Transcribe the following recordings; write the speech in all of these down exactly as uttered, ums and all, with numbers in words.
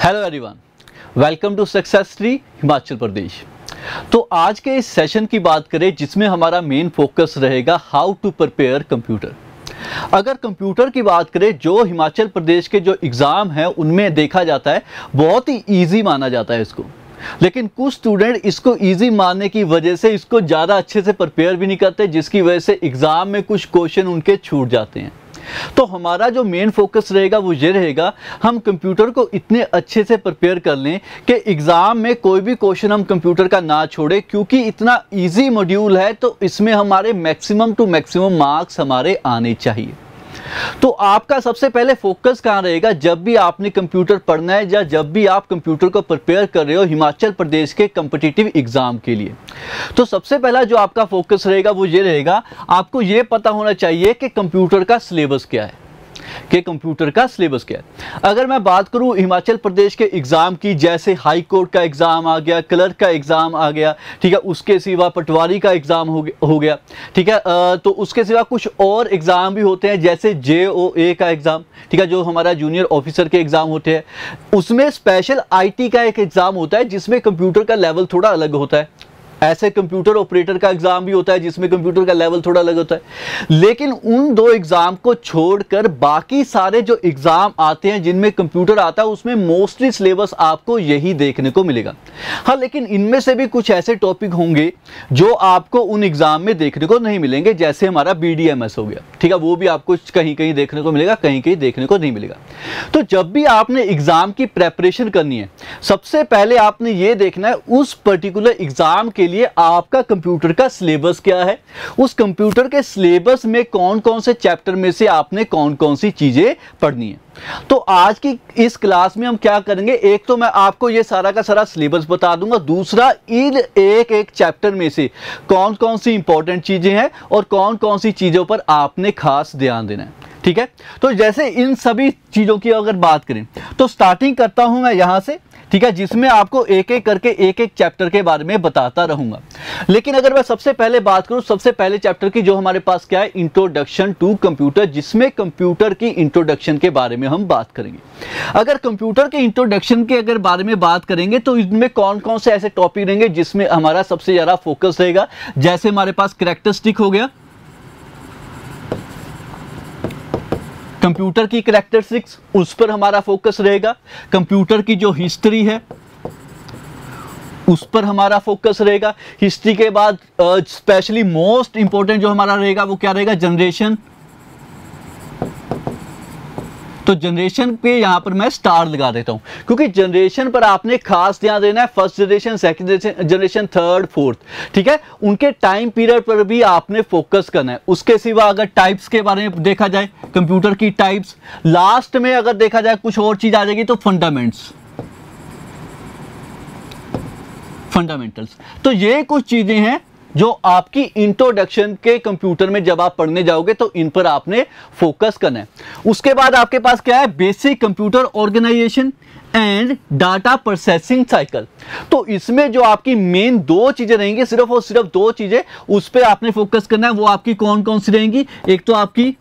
Hello everyone, welcome to success tree Himachal Pradesh. तो आज के इस सेशन की बात करें जिसमें हमारा मेन फोकस रहेगा हाउ टू प्रिपेयर कंप्यूटर। अगर कंप्यूटर की बात करें, जो हिमाचल प्रदेश के जो एग्ज़ाम हैं उनमें देखा जाता है बहुत ही इजी माना जाता है इसको, लेकिन कुछ स्टूडेंट इसको इजी मानने की वजह से इसको ज़्यादा अच्छे से प्रिपेयर भी नहीं करते, जिसकी वजह से एग्ज़ाम में कुछ क्वेश्चन उनके छूट जाते हैं। तो हमारा जो मेन फोकस रहेगा वो ये रहेगा, हम कंप्यूटर को इतने अच्छे से प्रिपेयर कर लें कि एग्ज़ाम में कोई भी क्वेश्चन हम कंप्यूटर का ना छोड़े, क्योंकि इतना इजी मॉड्यूल है तो इसमें हमारे मैक्सिमम टू मैक्सिमम मार्क्स हमारे आने चाहिए। तो आपका सबसे पहले फोकस कहाँ रहेगा जब भी आपने कंप्यूटर पढ़ना है या जब भी आप कंप्यूटर को प्रिपेयर कर रहे हो हिमाचल प्रदेश के कॉम्पिटिटिव एग्जाम के लिए। तो सबसे पहला जो आपका फोकस रहेगा वो ये रहेगा, आपको ये पता होना चाहिए कि कंप्यूटर का सिलेबस क्या है कि कंप्यूटर का सिलेबस क्या है। अगर मैं बात करूं हिमाचल प्रदेश के एग्ज़ाम की, जैसे हाई कोर्ट का एग्ज़ाम आ गया, क्लर्क का एग्ज़ाम आ गया, ठीक है, उसके सिवा पटवारी का एग्ज़ाम हो, हो गया, ठीक है, तो उसके सिवा कुछ और एग्ज़ाम भी होते हैं जैसे जे ओ ए का एग्ज़ाम, ठीक है, जो हमारा जूनियर ऑफिसर के एग्ज़ाम होते हैं। उसमें स्पेशल आई टी का एक एग्ज़ाम होता है जिसमें कंप्यूटर का लेवल थोड़ा अलग होता है। ऐसे कंप्यूटर ऑपरेटर का एग्जाम भी होता है जिसमें कंप्यूटर का लेवल थोड़ा अलग होता है। लेकिन उन दो एग्जाम को छोड़कर बाकी सारे जो एग्जाम आते हैं जिनमें कंप्यूटर आता है उसमें मोस्टली सिलेबस आपको यही देखने को मिलेगा। हाँ, लेकिन इनमें से भी कुछ ऐसे टॉपिक होंगे जो आपको उन एग्जाम में देखने को नहीं मिलेंगे, जैसे हमारा बी डी एम एस हो गया, ठीक है, वो भी आपको कहीं कहीं देखने को मिलेगा, कहीं कहीं देखने को नहीं मिलेगा। तो जब भी आपने एग्जाम की प्रेपरेशन करनी है, सबसे पहले आपने ये देखना है उस पर्टिकुलर एग्जाम के लिए आपका कंप्यूटर का सिलेबस क्या है, उस कंप्यूटर के सिलेबस में कौन कौन से चैप्टर में से आपने कौन कौन सी चीजें पढ़नी है। तो आज की इस क्लास में हम क्या करेंगे, एक तो मैं आपको ये सारा का सारा सिलेबस बता दूंगा, दूसरा इन एक एक चैप्टर में से कौन कौन सी इंपॉर्टेंट चीजें हैं और कौन कौन सी चीजों पर आपने खास ध्यान देना है, ठीक है। तो जैसे इन सभी चीजों की अगर बात करें तो स्टार्टिंग करता हूं मैं यहां से, ठीक है, जिसमें आपको एक एक करके एक एक चैप्टर के बारे में बताता रहूंगा। लेकिन अगर मैं सबसे पहले बात करूं, सबसे पहले चैप्टर की जो हमारे पास क्या है, इंट्रोडक्शन टू कंप्यूटर, जिसमें कंप्यूटर की इंट्रोडक्शन के बारे में हम बात करेंगे। अगर कंप्यूटर के इंट्रोडक्शन के अगर बारे में बात करेंगे तो इनमें कौन कौन से ऐसे टॉपिक रहेंगे जिसमें हमारा सबसे ज्यादा फोकस रहेगा। जैसे हमारे पास कैरेक्टरिस्टिक हो गया, कंप्यूटर की कैरेक्टरिस्टिक्स, उस पर हमारा फोकस रहेगा। कंप्यूटर की जो हिस्ट्री है उस पर हमारा फोकस रहेगा। हिस्ट्री के बाद स्पेशली मोस्ट इंपॉर्टेंट जो हमारा रहेगा वो क्या रहेगा, जनरेशन। तो जनरेशन पे यहां पर मैं स्टार लगा देता हूं, क्योंकि जनरेशन पर आपने खास ध्यान देना है। First generation, second generation, third, fourth, ठीक है, उनके टाइम पीरियड पर भी आपने फोकस करना है। उसके सिवा अगर टाइप्स के बारे में देखा जाए, कंप्यूटर की टाइप्स, लास्ट में अगर देखा जाए कुछ और चीज आ जाएगी तो फंडामेंट्स, फंडामेंटल्स। तो ये कुछ चीजें हैं जो आपकी इंट्रोडक्शन के कंप्यूटर में जब आप पढ़ने जाओगे तो इन पर आपने फोकस करना है। उसके बाद आपके पास क्या है, basic computer organisation and data processing cycle. तो इसमें जो आपकी मेन दो चीजें रहेंगी, सिर्फ और सिर्फ दो चीजें, उस पर आपने फोकस करना है। वो आपकी कौन कौन सी रहेंगी, एक तो आपकी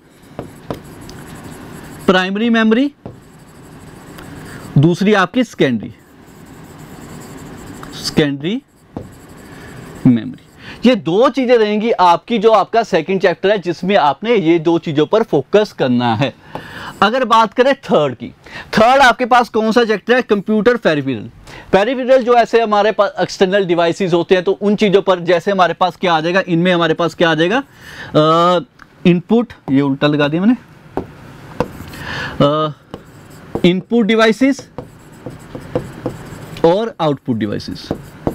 प्राइमरी मेमोरी, दूसरी आपकी सेकेंडरी सेकेंडरी मेमोरी। ये दो चीजें रहेंगी आपकी, जो आपका सेकंड चैप्टर है जिसमें आपने ये दो चीजों पर फोकस करना है। अगर बात करें थर्ड की, थर्ड आपके पास कौन सा चैप्टर है, कंप्यूटर पेरिफेरल। पेरिफेरल जो ऐसे हमारे पास एक्सटर्नल डिवाइसेस होते हैं, तो उन चीजों पर जैसे हमारे पास क्या आ जाएगा, इनमें हमारे पास क्या आ जाएगा, इनपुट, ये उल्टा लगा दिया मैंने, इनपुट डिवाइसेस और आउटपुट डिवाइसेस।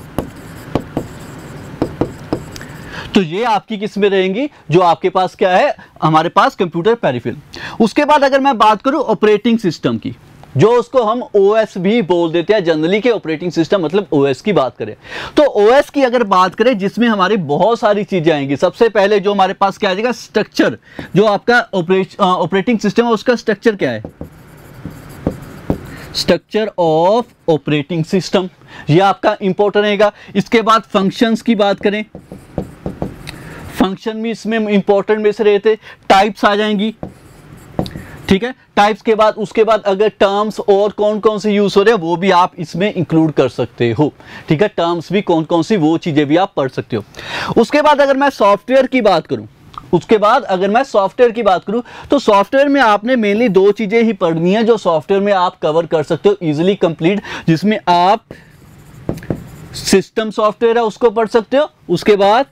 तो ये आपकी किस में रहेंगी, जो आपके पास क्या है, हमारे पास कंप्यूटर पेरिफेरल। उसके बाद अगर मैं बात करूं ऑपरेटिंग सिस्टम की, जो उसको हम ओएस भी बोल देते हैं जनरली के ऑपरेटिंग सिस्टम मतलब ओएस की बात करें, तो ओएस की अगर बात करें जिसमें हमारी बहुत सारी चीजें आएंगी। सबसे पहले जो हमारे पास क्या आ जाएगा, स्ट्रक्चर, जो आपका ऑपरेटिंग सिस्टम है उसका स्ट्रक्चर क्या है, स्ट्रक्चर ऑफ ऑपरेटिंग सिस्टम, ये आपका इंपॉर्टेंट रहेगा। इसके बाद फंक्शंस की बात करें, फंक्शन भी इसमें इंपॉर्टेंट में से रहते, टाइप्स आ जाएंगी, ठीक है। टाइप्स के बाद उसके बाद अगर टर्म्स और कौन कौन से यूज हो रहे हैं वो भी आप इसमें इंक्लूड कर सकते हो, ठीक है। टर्म्स भी कौन कौन सी वो चीजें भी आप पढ़ सकते हो। उसके बाद अगर मैं सॉफ्टवेयर की बात करूं उसके बाद अगर मैं सॉफ्टवेयर की बात करूं तो सॉफ्टवेयर में आपने मेनली दो चीजें ही पढ़नी है जो सॉफ्टवेयर में आप कवर कर सकते हो इजीली कंप्लीट, जिसमें आप सिस्टम सॉफ्टवेयर है उसको पढ़ सकते हो, उसके बाद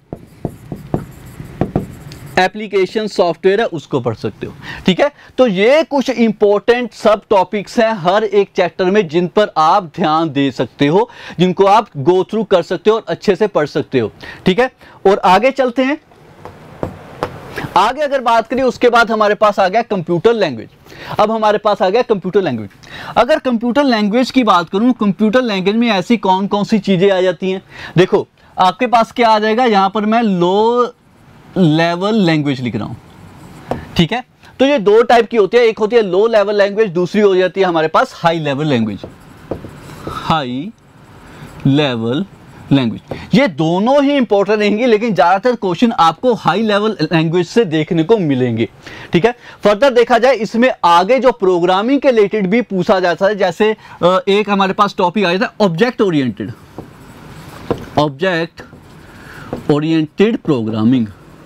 एप्लीकेशन सॉफ्टवेयर है उसको पढ़ सकते हो, ठीक है। तो ये कुछ इंपॉर्टेंट सब टॉपिक्स हैं हर एक चैप्टर में जिन पर आप ध्यान दे सकते हो, जिनको आप गो थ्रू कर सकते हो और अच्छे से पढ़ सकते हो, ठीक है। और आगे चलते हैं। आगे अगर बात करें उसके बाद हमारे पास आ गया कंप्यूटर लैंग्वेज। अब हमारे पास आ गया कंप्यूटर लैंग्वेज। अगर कंप्यूटर लैंग्वेज की बात करूं, कंप्यूटर लैंग्वेज में ऐसी कौन कौन सी चीजें आ जाती हैं। देखो आपके पास क्या आ जाएगा, यहां पर मैं लो लेवल लैंग्वेज लिख रहा हूं, ठीक है। तो ये दो टाइप की होती है, एक होती है लो लेवल लैंग्वेज, दूसरी हो जाती है हमारे पास high level language. High level language ये दोनों ही इंपॉर्टेंट रहेंगे, लेकिन ज्यादातर क्वेश्चन आपको हाई लेवल लैंग्वेज से देखने को मिलेंगे, ठीक है। फर्दर देखा जाए इसमें आगे जो प्रोग्रामिंग के रिलेटेड भी पूछा जाता है, जैसे एक हमारे पास टॉपिक आया था object oriented object oriented programming.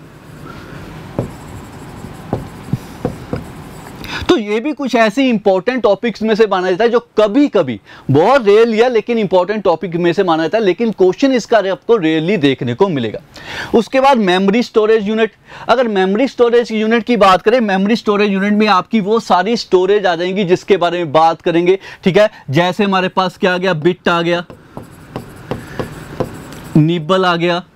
तो ये भी कुछ ऐसे इंपॉर्टेंट टॉपिक्स में से माना जाता है जो कभी कभी बहुत रेयर लिया लेकिन इंपॉर्टेंट टॉपिक में से माना जाता है, लेकिन क्वेश्चन इसका आपको रेयरली देखने को मिलेगा। उसके बाद मेमोरी स्टोरेज यूनिट। अगर मेमोरी स्टोरेज यूनिट की बात करें, मेमोरी स्टोरेज यूनिट में आपकी वो सारी स्टोरेज आ जाएंगी जिसके बारे में बात करेंगे, ठीक है। जैसे हमारे पास क्या आ गया, बिट आ गया, निबल आ गया,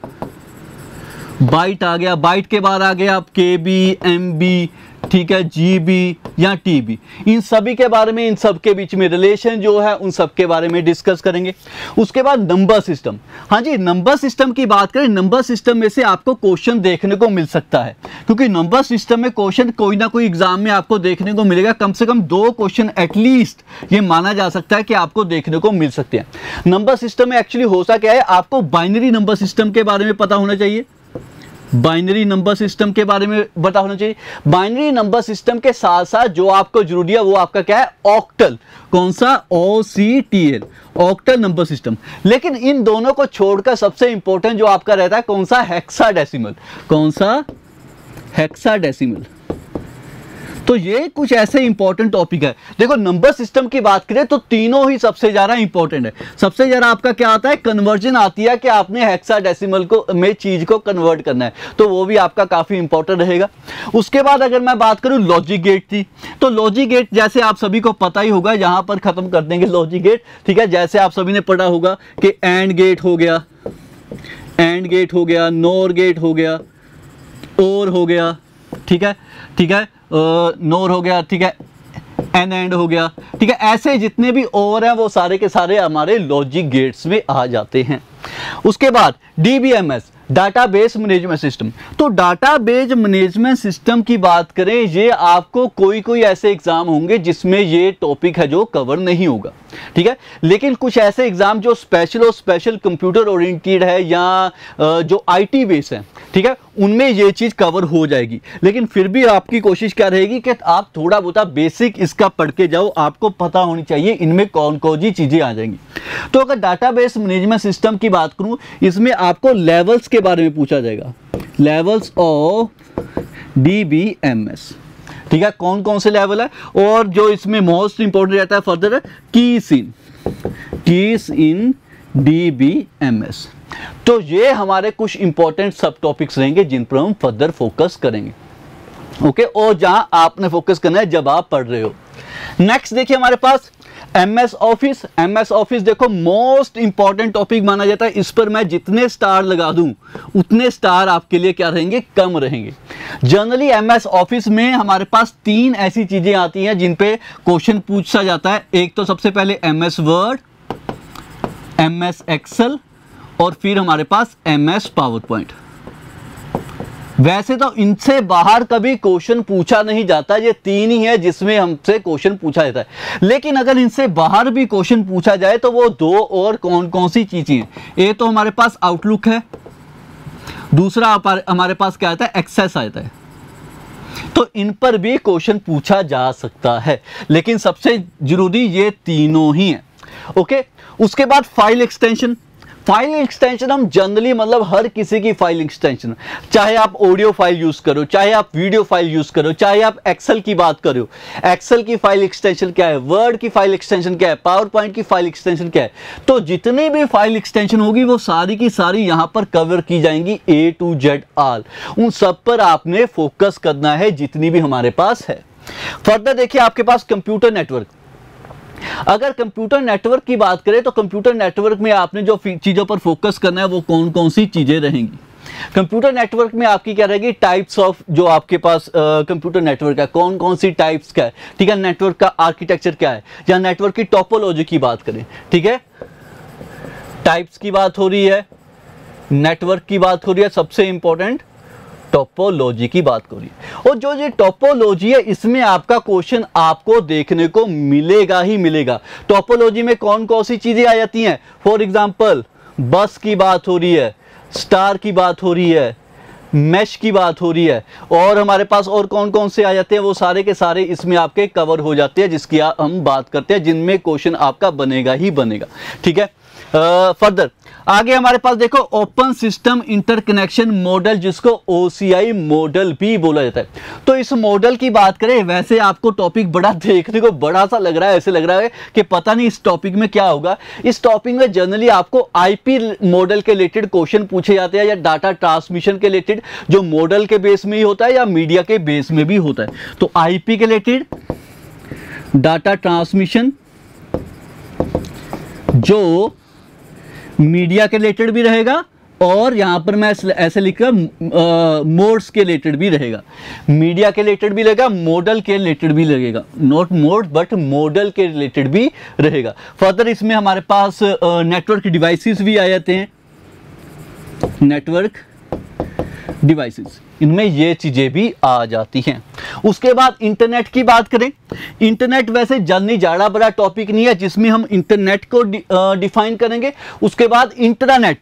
बाइट आ गया, बाइट के बाद आ गया आप के बी, एम बी, ठीक है, जीबी या टीबी। इन सभी के बारे में, इन सब के बीच में रिलेशन जो है उन सब के बारे में डिस्कस करेंगे। उसके बाद नंबर सिस्टम। हाँ जी, नंबर सिस्टम की बात करें, नंबर सिस्टम में से आपको क्वेश्चन देखने को मिल सकता है, क्योंकि नंबर सिस्टम में क्वेश्चन कोई ना कोई एग्जाम में आपको देखने को मिलेगा। कम से कम दो क्वेश्चन एटलीस्ट ये माना जा सकता है कि आपको देखने को मिल सकते हैं। नंबर सिस्टम में एक्चुअली होता क्या है, आपको बाइनरी नंबर सिस्टम के बारे में पता होना चाहिए। बाइनरी नंबर सिस्टम के बारे में पता होना चाहिए। बाइनरी नंबर सिस्टम के साथ साथ जो आपको जरूरी है वो आपका क्या है, ऑक्टल। कौन सा, O C T L, octal number system. लेकिन इन दोनों को छोड़कर सबसे इंपॉर्टेंट जो आपका रहता है कौन सा, हेक्साडेसिमल। कौन सा, हेक्साडेसिमल। तो ये कुछ ऐसे इंपॉर्टेंट टॉपिक है। देखो नंबर सिस्टम की बात करें तो तीनों ही सबसे ज्यादा इंपॉर्टेंट है। सबसे ज्यादा आपका क्या आता है, कन्वर्जन आती है कि आपने हेक्साडेसिमल को में चीज को कन्वर्ट करना है, तो वो भी आपका काफी इंपॉर्टेंट रहेगा। उसके बाद अगर मैं बात करूं लॉजिक गेट की, तो लॉजिक गेट जैसे आप सभी को पता ही होगा, यहां पर खत्म कर देंगे लॉजिक गेट, ठीक है। जैसे आप सभी ने पढ़ा होगा कि एंड गेट हो गया, एंड गेट हो गया, नोर गेट हो गया, और हो गया, ठीक है, ठीक है, नोर हो गया, ठीक है, एन एंड हो गया, ठीक है। ऐसे जितने भी और हैं वो सारे के सारे हमारे लॉजिक गेट्स में आ जाते हैं। उसके बाद D B M S, database management system. तो डाटाबेस मैनेजमेंट सिस्टम की बात करें, ये आपको कोई कोई ऐसे एग्जाम होंगे जिसमें ये टॉपिक है जो कवर नहीं होगा, ठीक है। लेकिन कुछ ऐसे एग्जाम जो स्पेशल और स्पेशल कंप्यूटर ओरिएंटेड है या जो आईटी बेस है, ठीक है, उनमें ये चीज कवर हो जाएगी। लेकिन फिर भी आपकी कोशिश क्या रहेगी कि आप थोड़ा बहुत बेसिक इसका पढ़ के जाओ, आपको पता होनी चाहिए इनमें कौन कौन सी चीजें आ जाएंगी। तो अगर डाटाबेस मैनेजमेंट सिस्टम की बात करूं, इसमें आपको लेवल्स के बारे में पूछा जाएगा, levels of D B M S, ठीक है, कौन कौन से लेवल है। और जो इसमें मोस्ट इंपॉर्टेंट रहता है फर्दर है keys in, keys in D B M S. तो ये हमारे कुछ इंपॉर्टेंट सब टॉपिक्स रहेंगे जिन पर हम फर्दर फोकस करेंगे, ओके। और जहां आपने फोकस करना है जब आप पढ़ रहे हो। नेक्स्ट देखिए हमारे पास M S office. M S office देखो मोस्ट इंपॉर्टेंट टॉपिक माना जाता है। इस पर मैं जितने स्टार लगा दूं उतने स्टार आपके लिए क्या रहेंगे, कम रहेंगे। जनरली एम एस ऑफिस में हमारे पास तीन ऐसी चीजें आती हैं जिन पे क्वेश्चन पूछा जाता है। एक तो सबसे पहले M S Word, M S Excel और फिर हमारे पास एम एस पावर पॉइंट। वैसे तो इनसे बाहर कभी क्वेश्चन पूछा नहीं जाता, ये तीन ही है जिसमें हमसे क्वेश्चन पूछा जाता है। लेकिन अगर इनसे बाहर भी क्वेश्चन पूछा जाए तो वो दो और कौन कौन सी चीजें हैं। एक तो हमारे पास आउटलुक है, दूसरा हमारे पास क्या आता है, एक्सेस आता है। तो इन पर भी क्वेश्चन पूछा जा सकता है, लेकिन सबसे जरूरी ये तीनों ही हैं। ओके, उसके बाद फाइल एक्सटेंशन। फाइल एक्सटेंशन हम जनरली मतलब हर किसी की फाइल एक्सटेंशन, चाहे आप ऑडियो फाइल यूज करो, चाहे आप वीडियो फाइल यूज करो, चाहे आप एक्सेल की बात करो, एक्सेल की फाइल एक्सटेंशन क्या है, वर्ड की फाइल एक्सटेंशन क्या है, पावर पॉइंट की फाइल एक्सटेंशन क्या है, तो जितनी भी फाइल एक्सटेंशन होगी वो सारी की सारी यहां पर कवर की जाएंगी, ए टू जेड ऑल। उन सब पर आपने फोकस करना है जितनी भी हमारे पास है। फर्दर देखिए आपके पास कंप्यूटर नेटवर्क। अगर कंप्यूटर नेटवर्क की बात करें तो कंप्यूटर नेटवर्क में आपने जो चीजों पर फोकस करना है वो कौन कौन सी चीजें रहेंगी। कंप्यूटर नेटवर्क में आपकी क्या रहेगी, टाइप्स ऑफ जो आपके पास कंप्यूटर नेटवर्क है, कौन कौन सी टाइप्स का है, ठीक है, नेटवर्क का आर्किटेक्चर क्या है, या नेटवर्क की टोपोलॉजी की बात करें, ठीक है, टाइप्स की बात हो रही है, नेटवर्क की बात हो रही है, सबसे इंपॉर्टेंट टोपोलॉजी की बात करिए। और जो ये टोपोलॉजी है इसमें आपका क्वेश्चन आपको देखने को मिलेगा ही मिलेगा। टोपोलॉजी में कौन कौन सी चीजें आ जाती हैं, फॉर एग्जांपल बस की बात हो रही है, स्टार की बात हो रही है, मैश की बात हो रही है, और हमारे पास और कौन कौन से आ जाते हैं, वो सारे के सारे इसमें आपके कवर हो जाते हैं, जिसकी हम बात करते हैं, जिनमें क्वेश्चन आपका बनेगा ही बनेगा। ठीक है, फर्दर आगे हमारे पास देखो ओपन सिस्टम इंटरकनेक्शन मॉडल, जिसको ओसीआई मॉडल भी बोला जाता है। तो इस मॉडल की बात करें, वैसे आपको टॉपिक बड़ा देखने को बड़ा सा लग रहा है, ऐसे लग रहा है कि पता नहीं इस टॉपिक में क्या होगा। इस टॉपिक में जनरली आपको आईपी मॉडल के रिलेटेड क्वेश्चन पूछे जाते हैं, या डाटा ट्रांसमिशन के रिलेटेड, जो मॉडल के बेस में ही होता है या मीडिया के बेस में भी होता है। तो आईपी के रिलेटेड, डाटा ट्रांसमिशन जो मीडिया के रिलेटेड भी रहेगा, और यहां पर मैं ऐसे लिखा मोड्स के रिलेटेड भी रहेगा, मीडिया के रिलेटेड भी रहेगा, मॉडल के रिलेटेड भी लगेगा, नॉट मोड बट मॉडल के रिलेटेड भी रहेगा। फर्दर इसमें हमारे पास नेटवर्क डिवाइसेस भी आ जाते हैं, नेटवर्क डिवाइसेस, इनमें ये चीजें भी आ जाती हैं। उसके बाद इंटरनेट की बात करें, इंटरनेट वैसे जनरली ज़्यादा बड़ा टॉपिक नहीं है जिसमें हम इंटरनेट को डिफाइन करेंगे। उसके बाद इंट्रानेट,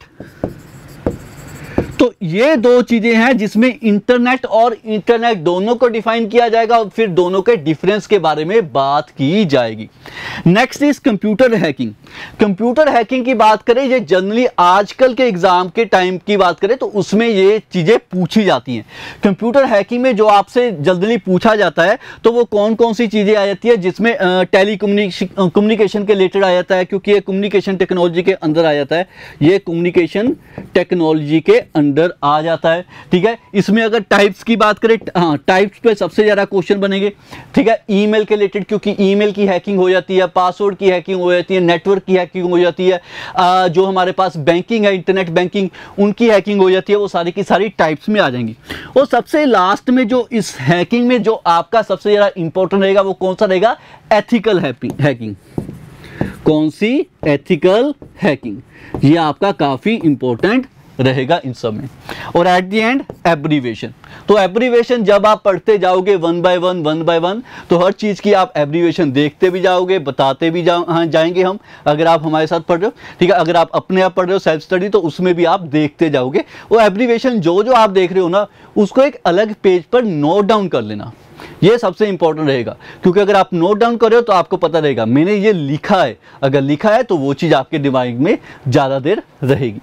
तो ये दो चीजें हैं जिसमें इंटरनेट और इंटरनेट दोनों को डिफाइन किया जाएगा, और फिर दोनों के डिफरेंस के बारे में बात की जाएगी। Next is computer hacking. Computer hacking की बात करें, ये जनरली आजकल के एग्जाम के टाइम की बात करें तो उसमें ये चीजें पूछी जाती हैं। कंप्यूटर हैकिंग में जो आपसे जल्दी पूछा जाता है तो वो कौन कौन सी चीजें आ जाती है, जिसमें टेली कम्युनिकेशन के रिलेटेड आ जाता है, क्योंकि ये कम्युनिकेशन टेक्नोलॉजी के अंदर आ जाता है, ये कम्युनिकेशन टेक्नोलॉजी के अंदर आ जाता है। ठीक है, इसमें अगर टाइप्स की बात करें, हाँ टाइप्स पे सबसे ज्यादा क्वेश्चन बनेंगे। ठीक है, ईमेल के रिलेटेड, क्योंकि ईमेल की हैकिंग हो जाती है, पासवर्ड की हैकिंग हो जाती है, नेटवर्क की हैकिंग हो जाती है, आ, जो हमारे पास बैंकिंग है, इंटरनेट बैंकिंग, उनकी हैकिंग हो जाती है, वो सारी की सारी टाइप्स में आ जाएंगी। और सबसे लास्ट में जो इस हैकिंग में जो आपका सबसे ज्यादा इंपॉर्टेंट रहेगा वो कौन सा रहेगा, एथिकल हैकिंग। कौन सी, एथिकल हैकिंग, ये आपका काफी इंपॉर्टेंट रहेगा इन सब में। और एट द एंड एब्रीवेशन, तो एब्रीवेशन जब आप पढ़ते जाओगे one by one one by one, तो हर चीज की आप एब्रीवेशन देखते भी जाओगे, बताते भी जा, हाँ, जाएंगे हम, अगर आप हमारे साथ पढ़ रहे हो। ठीक है, अगर आप अपने आप पढ़ रहे हो सेल्फ स्टडी, तो उसमें भी आप देखते जाओगे। वो एब्रीवेशन जो जो आप देख रहे हो ना, उसको एक अलग पेज पर नोट डाउन कर लेना, ये सबसे इंपॉर्टेंट रहेगा, क्योंकि अगर आप नोट डाउन कर रहे हो तो आपको पता रहेगा मैंने ये लिखा है, अगर लिखा है तो वो चीज आपके दिमाग में ज्यादा देर रहेगी।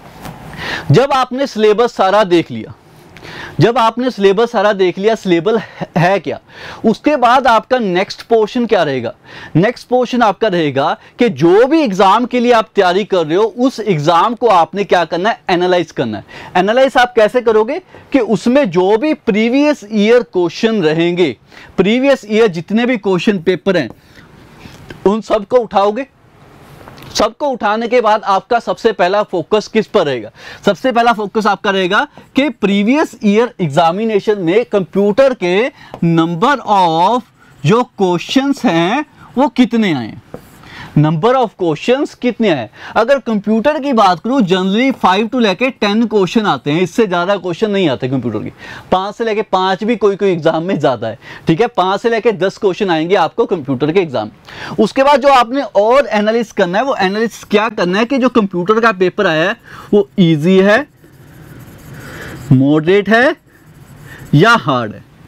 जब आपने सिलेबस सारा देख लिया, जब आपने सिलेबस सारा देख लिया, सिलेबस है क्या, उसके बाद आपका नेक्स्ट पोर्शन क्या रहेगा। नेक्स्ट पोर्शन आपका रहेगा कि जो भी एग्जाम के लिए आप तैयारी कर रहे हो, उस एग्जाम को आपने क्या करना है, एनालाइज करना है। एनालाइज आप कैसे करोगे कि उसमें जो भी प्रीवियस ईयर क्वेश्चन रहेंगे, प्रीवियस ईयर जितने भी क्वेश्चन पेपर हैं, उन सबको उठाओगे। सबको उठाने के बाद आपका सबसे पहला फोकस किस पर रहेगा, सबसे पहला फोकस आपका रहेगा कि प्रीवियस ईयर एग्जामिनेशन में कंप्यूटर के नंबर ऑफ जो क्वेश्चंस हैं वो कितने आए, नंबर ऑफ क्वेश्चंस कितने आए। अगर कंप्यूटर की बात करूं, जनरली फाइव टू लेके टेन क्वेश्चन आते हैं, इससे ज्यादा क्वेश्चन नहीं आते कंप्यूटर की। पांच से लेके पांच भी कोई कोई एग्जाम में ज्यादा है। ठीक है, पांच से लेके दस क्वेश्चन आएंगे आपको कंप्यूटर के एग्जाम। उसके बाद जो आपने और एनालिसिस करना है, वो एनालिसिस क्या करना है कि जो कंप्यूटर का पेपर आया है वो ईजी है, मॉडरेट है या हार्ड है।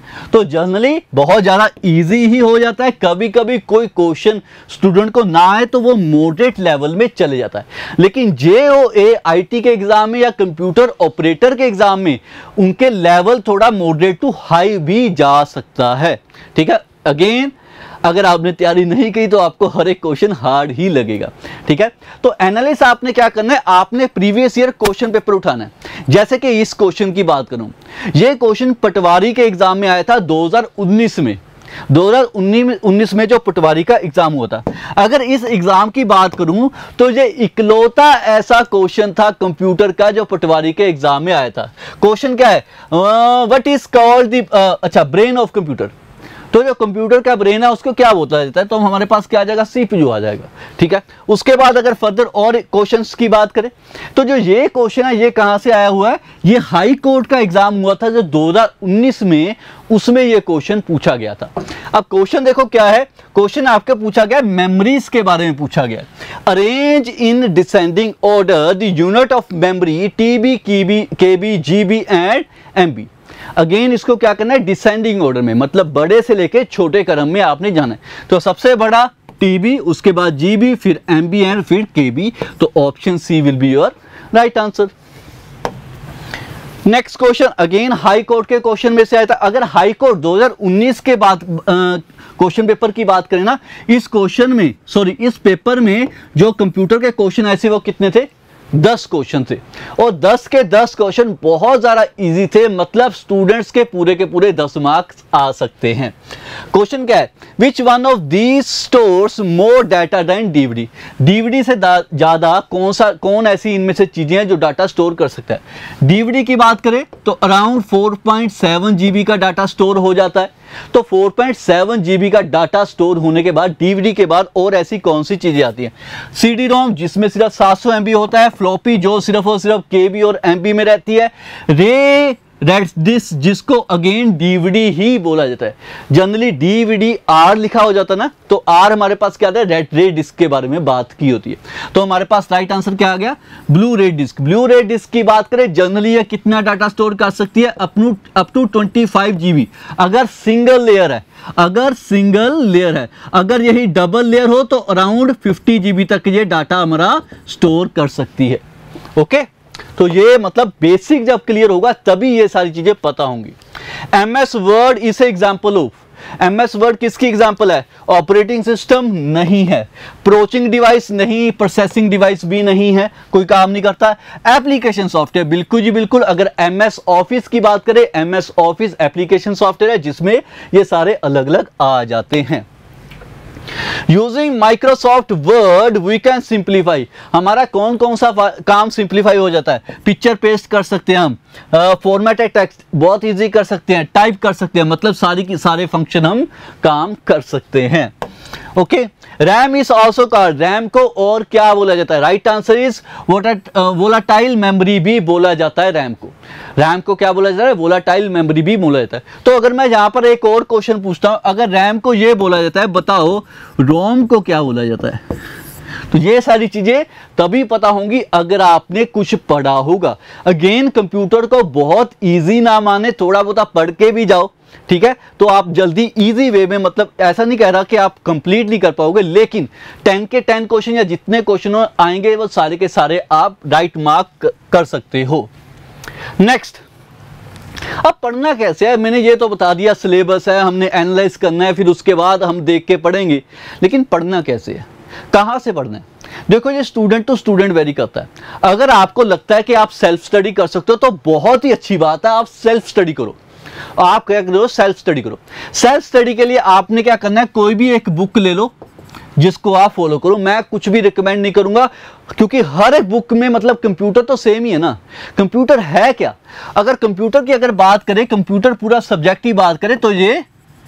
तो जनरली बहुत ज़्यादा इजी ही हो जाता है। कभी कभी कोई क्वेश्चन स्टूडेंट को ना आए तो वो मॉडरेट लेवल में चले जाता है, लेकिन जे ओ ए आई टी के एग्जाम में या कंप्यूटर ऑपरेटर के एग्जाम में उनके लेवल थोड़ा मॉडरेट टू हाई भी जा सकता है। ठीक है, अगेन अगर आपने तैयारी नहीं की तो आपको हर एक क्वेश्चन हार्ड ही लगेगा। ठीक है, तो एनालिस्ट आपने क्या करना है, आपने प्रीवियस ईयर क्वेश्चन पेपर उठाना है। जैसे कि इस क्वेश्चन की बात करूं, ये क्वेश्चन पटवारी के एग्जाम में आया था दो हज़ार उन्नीस में। दो हज़ार उन्नीस में जो पटवारी का एग्जाम हुआ था, अगर इस एग्जाम की बात करूं तो ये इकलौता ऐसा क्वेश्चन था कंप्यूटर का जो पटवारी के एग्जाम में आया था। क्वेश्चन क्या है, व्हाट इज कॉल्ड द अच्छा ब्रेन ऑफ कंप्यूटर। तो जो कंप्यूटर का ब्रेन है उसको क्या बोला जाता है, तो हमारे पास क्या आ जाएगा, सीपीयू आ जाएगा। ठीक है, उसके बाद अगर फर्दर और क्वेश्चंस की बात करें तो जो ये क्वेश्चन है ये कहां से आया हुआ है, ये हाई कोर्ट का एग्जाम हुआ था जो दो हज़ार उन्नीस में, उसमें ये क्वेश्चन पूछा गया था। अब क्वेश्चन देखो क्या है, क्वेश्चन आपके पूछा गया मेमोरीज के बारे में पूछा गया। Arrange in descending order the unit of memory TB, KB, KB, GB and MB. Again इसको क्या करना है, डिसेंडिंग ऑर्डर में, मतलब बड़े से लेके छोटे क्रम में आपने जाना है। तो सबसे बड़ा टीबी, उसके बाद जीबी, फिर एमबी एंड फिर केबी। तो option C will be your right answer. Next question again high court के क्वेश्चन में से आया था। अगर हाई कोर्ट दो हज़ार उन्नीस के बाद क्वेश्चन पेपर की बात करें ना, इस क्वेश्चन में सॉरी इस पेपर में जो कंप्यूटर के क्वेश्चन ऐसे वो कितने थे, दस क्वेश्चन थे, और दस के दस क्वेश्चन बहुत ज्यादा इजी थे, मतलब स्टूडेंट्स के पूरे के पूरे दस मार्क्स आ सकते हैं। क्वेश्चन क्या है, which one of these stores more data than DVD. DVD से ज्यादा कौन सा कौन ऐसी इनमें से चीजें हैं जो डाटा स्टोर कर सकता है। डीवीडी की बात करें तो around four point seven GB का डाटा स्टोर हो जाता है। तो फोर पॉइंट सेवन जीबी का डाटा स्टोर होने के बाद डीवीडी के बाद और ऐसी कौन सी चीजें आती हैं, सीडी रोम जिसमें सिर्फ सात सौ एमबी होता है, फ्लॉपी जो सिर्फ और सिर्फ केबी और एमबी में रहती है, रे रेड डिस्क जिसको अगेन डीवीडी ही बोला जाता है। जनरली डीवीडी आर लिखा हो जाता है ना, तो आर हमारे पास क्या आता है, रेड रे डिस्क के बारे में बात की होती है। तो हमारे पास राइट आंसर क्या आ गया, ब्लू रे डिस्क। ब्लू रे डिस्क की बात करें जनरली ये कितना डाटा स्टोर कर सकती है, up to up to twenty five GB अगर सिंगल लेयर है, अगर सिंगल लेयर है। अगर यही डबल लेयर हो तो अराउंड फिफ्टी जीबी तक ये डाटा हमारा स्टोर कर सकती है। ओके, तो ये मतलब बेसिक जब क्लियर होगा तभी ये सारी चीजें पता होंगी। M S word is example of, M S word किसकी एग्जाम्पल है, ऑपरेटिंग सिस्टम नहीं है, प्रोचिंग डिवाइस नहीं, प्रोसेसिंग डिवाइस भी नहीं है, कोई काम नहीं करता। एप्लीकेशन सॉफ्टवेयर बिल्कुल जी बिल्कुल। अगर एम एस ऑफिस की बात करें, M S office application software है जिसमें ये सारे अलग अलग आ जाते हैं। Using Microsoft word we can simplify, हमारा कौन कौन सा काम सिंप्लीफाई हो जाता है, पिक्चर पेस्ट कर सकते हैं हम, फॉर्मेटेड टेक्स्ट बहुत इजी कर सकते हैं, टाइप कर सकते हैं, मतलब सारी की सारे फंक्शन हम काम कर सकते हैं। Okay, RAM is also called, RAM को और क्या बोला जाता है, right answer is volatile memory भी बोला जाता है रैम को। रैम को क्या बोला जाता है, वोलाटाइल मेमोरी भी बोला जाता है। तो अगर मैं यहां पर एक और क्वेश्चन पूछता हूं, अगर रैम को ये बोला जाता है, बताओ रोम को क्या बोला जाता है। तो ये सारी चीजें तभी पता होंगी अगर आपने कुछ पढ़ा होगा। अगेन कंप्यूटर को बहुत इजी ना माने, थोड़ा बहुत पढ़ के भी जाओ, ठीक है, तो आप जल्दी इजी वे में, मतलब ऐसा नहीं कह रहा कि आप कंप्लीट नहीं कर पाओगे, लेकिन टेन के टेन क्वेश्चन या जितने क्वेश्चन आएंगे वो सारे के सारे आप राइट मार्क कर सकते हो। नेक्स्ट, अब पढ़ना कैसे है, मैंने ये तो बता दिया, सिलेबस है, हमने एनालाइज करना है, फिर उसके बाद हम देख के पढ़ेंगे, लेकिन पढ़ना कैसे है, कहां से पढ़ना है। देखो ये स्टूडेंट टू स्टूडेंट वेरी करता है। अगर आपको लगता है कि आप सेल्फ स्टडी कर सकते हो तो बहुत ही अच्छी बात है, आप सेल्फ स्टडी करो। आप क्या करो, सेल्फ स्टडी करो। सेल्फ स्टडी के लिए आपने क्या करना है, कोई भी एक बुक ले लो जिसको आप फॉलो करो। मैं कुछ भी रिकमेंड नहीं करूंगा क्योंकि हर एक बुक में, मतलब कंप्यूटर तो सेम ही है ना, कंप्यूटर है क्या। अगर कंप्यूटर की अगर बात करें, कंप्यूटर पूरा सब्जेक्ट की बात करें तो ये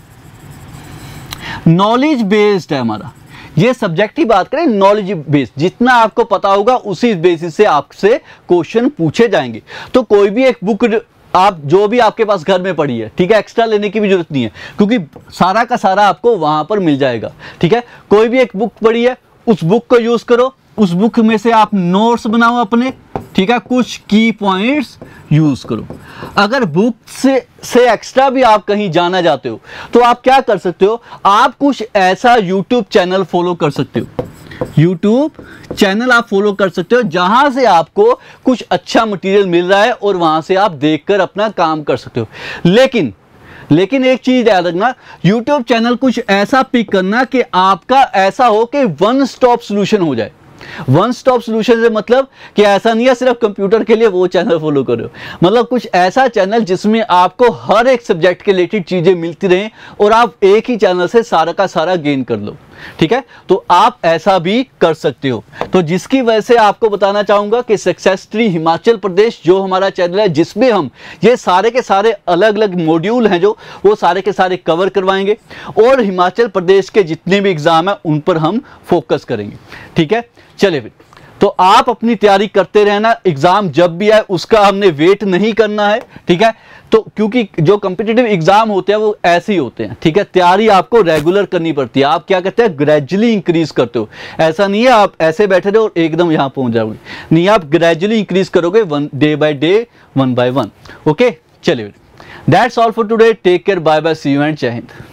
नॉलेज बेस्ड है हमारा, ये सब्जेक्ट की बात करें नॉलेज बेस्ड, जितना आपको पता होगा उसी बेसिस से आपसे क्वेश्चन पूछे जाएंगे। तो कोई भी एक बुक आप जो भी आपके पास घर में पड़ी है, ठीक है, एक्स्ट्रा लेने की भी जरूरत नहीं है क्योंकि सारा का सारा आपको वहां पर मिल जाएगा। ठीक है, कोई भी एक बुक पड़ी है उस बुक को यूज करो, उस बुक में से आप नोट्स बनाओ अपने, ठीक है, कुछ की पॉइंट्स यूज करो। अगर बुक से से एक्स्ट्रा भी आप कहीं जाना चाहते हो तो आप क्या कर सकते हो, आप कुछ ऐसा यूट्यूब चैनल फॉलो कर सकते हो। यूट्यूब चैनल आप फॉलो कर सकते हो जहां से आपको कुछ अच्छा मटेरियल मिल रहा है और वहां से आप देखकर अपना काम कर सकते हो। लेकिन लेकिन एक चीज याद रखना, यूट्यूब चैनल कुछ ऐसा पिक करना कि आपका ऐसा हो कि वन स्टॉप सॉल्यूशन हो जाए। वन स्टॉप सॉल्यूशन से मतलब कि ऐसा नहीं है सिर्फ कंप्यूटर के लिए वो चैनल फॉलो करो, मतलब कुछ ऐसा चैनल जिसमें आपको हर एक सब्जेक्ट के रिलेटेड चीजें मिलती रहें और आप एक ही चैनल से सारा का सारा गेन कर लो। ठीक है, तो आप ऐसा भी कर सकते हो। तो जिसकी वजह से आपको बताना चाहूंगा कि सक्सेस ट्री हिमाचल प्रदेश जो हमारा चैनल है, जिसमें हम ये सारे के सारे अलग अलग मॉड्यूल हैं जो वो सारे के सारे कवर करवाएंगे और हिमाचल प्रदेश के जितने भी एग्जाम है उन पर हम फोकस करेंगे। ठीक है, चलिए फिर तो आप अपनी तैयारी करते रहना, एग्जाम जब भी आए उसका हमने वेट नहीं करना है। ठीक है, तो क्योंकि जो कॉम्पिटिटिव एग्जाम होते हैं वो ऐसे ही होते हैं। ठीक है, तैयारी आपको रेगुलर करनी पड़ती है। आप क्या करते हैं, ग्रेजुअली इंक्रीज करते हो। ऐसा नहीं है आप ऐसे बैठे रहो और एकदम यहां पहुंच जाओगे, नहीं, आप ग्रेजुअली इंक्रीज करोगे, one day by day, one by one. Okay, चलिए, that's all for today, take care, bye bye, see you and जय हिंद।